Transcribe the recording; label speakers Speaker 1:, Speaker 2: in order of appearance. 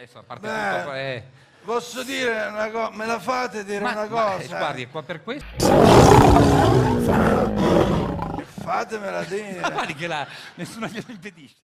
Speaker 1: adesso a parte tutto...
Speaker 2: Posso dire una cosa? Me la fate dire una cosa?
Speaker 1: Guardi, qua per questo...
Speaker 2: Fatemela dire.
Speaker 1: Guardi che nessuno glielo impedisce.